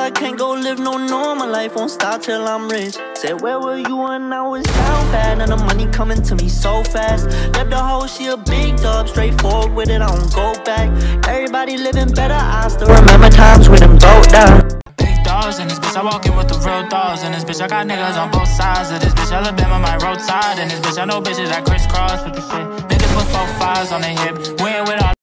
I can't go live no normal life, won't stop till I'm rich. Said where were you when I was down bad? And the money coming to me so fast. Left the hoe, she a big dog, straightforward with it, I don't go back. Everybody living better, I still remember times with them broke down. Big dogs in this bitch, I walk in with the real dogs in this bitch. I got niggas on both sides of this bitch. Alabama my roadside in this bitch. I know bitches that crisscross with the shit. Niggas put 4 5s on their hip. We ain't with all